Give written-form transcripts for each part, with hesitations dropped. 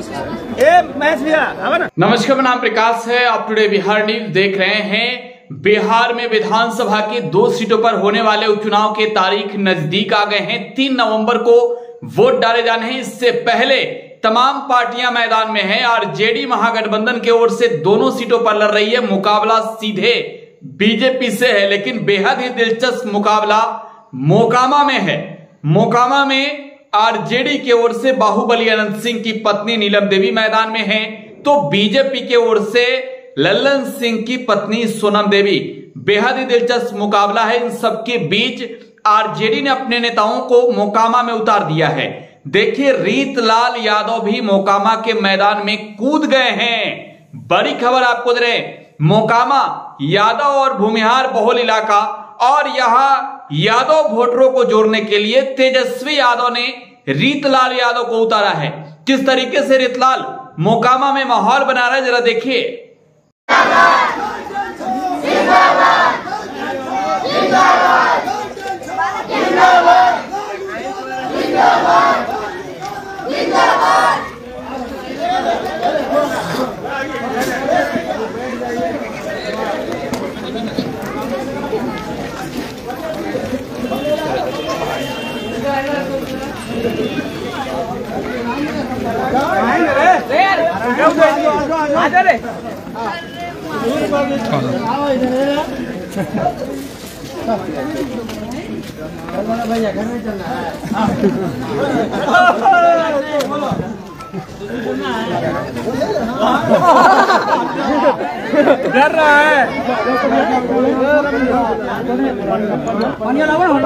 नमस्कार, मेरा नाम प्रकाश है। आप टुडे बिहार न्यूज देख रहे हैं। बिहार में विधानसभा की 2 सीटों पर होने वाले उपचुनाव के तारीख नजदीक आ गए हैं। 3 नवंबर को वोट डाले जाने हैं। इससे पहले तमाम पार्टियां मैदान में हैं। आरजेडी महागठबंधन की ओर से दोनों सीटों पर लड़ रही है। मुकाबला सीधे बीजेपी से है, लेकिन बेहद ही दिलचस्प मुकाबला मोकामा में है। मोकामा में आरजेडी की ओर से बाहुबली अनंत सिंह की पत्नी नीलम देवी मैदान में है, तो बीजेपी की ओर से लल्लन सिंह की पत्नी सोनम देवी। बेहद ही दिलचस्प मुकाबला है। इन सबके बीच आरजेडी ने अपने नेताओं को मोकामा में उतार दिया है। देखिए, रीतलाल यादव भी मोकामा के मैदान में कूद गए हैं। बड़ी खबर आपको दे रहे हैं। मोकामा यादव और भूमिहार बहुल इलाका, और यहां यादव वोटरों को जोड़ने के लिए तेजस्वी यादव ने रीतलाल यादव को उतारा है। किस तरीके से रीतलाल मोकामा में माहौल बना रहा है, जरा देखिए। भैया घर में चलना है। डर रहा है। पानी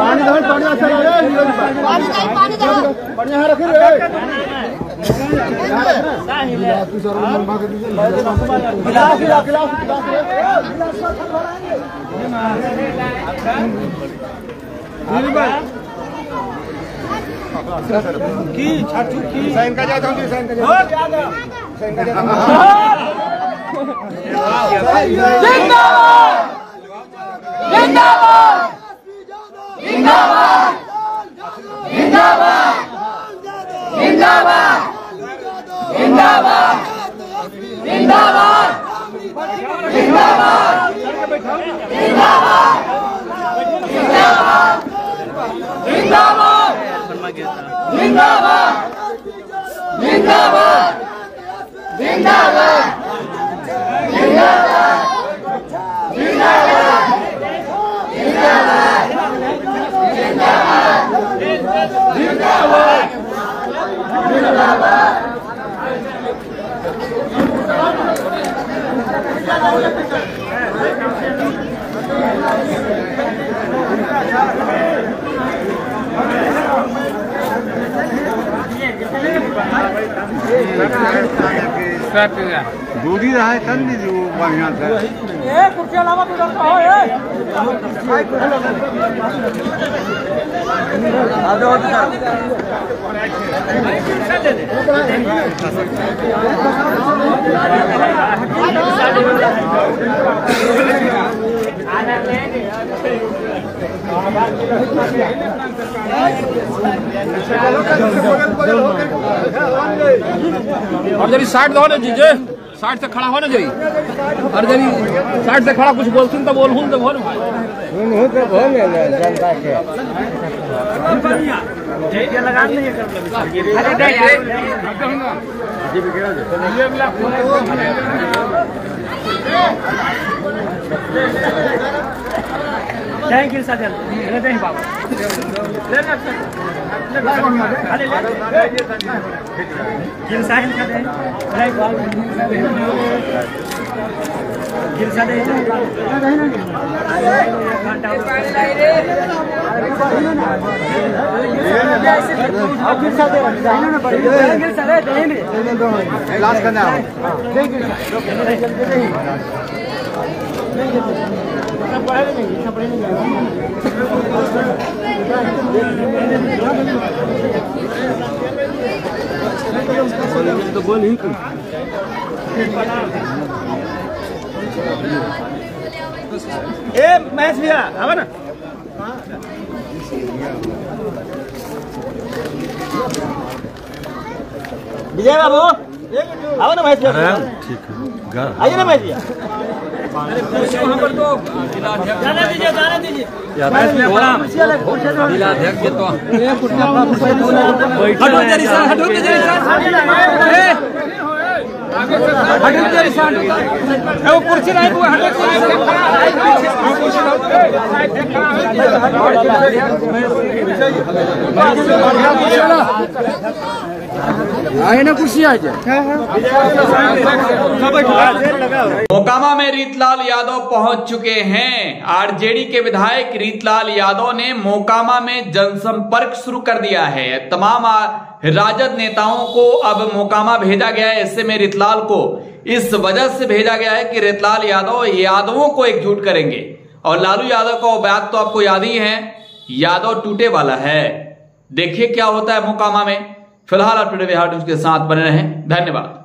की छाछू की साइन का जाता हूं, साइन का जाता साइन का जाता जिंदाबाद जिंदाबाद जिंदाबाद जिंदाबाद जिंदाबाद जिंदाबाद जिंदाबाद जिंदाबाद जिंदाबाद जिंदाबाद जिंदाबाद जिंदाबाद जिंदाबाद जिंदाबाद जिंदाबाद जिंदाबाद जिंदाबाद दूरी रहा है कर लीजिए वो बढ़िया से। कुर्सी अलावा तो रखा हो और जरी साइड दो ना जीजे, साइड से खड़ा हो ना जरी, और जरी साइड से खड़ा कुछ बोलती तो बोल हूं तो बोल हूं तो बोल जनता के ये लगा नहीं थैंक यू सर। लेते हैं बाबा गिरसाहिल का दे गिरसा दे क्लास करना तो बोल ही मैच भैया आवा ना विजय बाबू आओ ना महेश भैया, ठीक है, आइए ना महेश भैया। जाने दीजिए जिलाध्यक्ष तो हटो तेरी सर, हटो तेरी सर, हटो तेरी सर, वो कुर्सी नहीं हुआ, हटो आए ना कुर्सी आ जाए। मोकामा में रीतलाल यादव पहुंच चुके हैं। आरजेडी के विधायक रीतलाल यादव ने मोकामा में जनसंपर्क शुरू कर दिया है। तमाम राजद नेताओं को अब मोकामा भेजा गया है। ऐसे में रीतलाल को इस वजह से भेजा गया है कि रीतलाल यादव यादवों को एकजुट करेंगे। और लालू यादव का बात तो आपको याद ही है, यादव टूटे वाला है। देखिए क्या होता है मोकामा में। फिलहाल आप टुडे बिहार न्यूज के साथ बने रहें। धन्यवाद।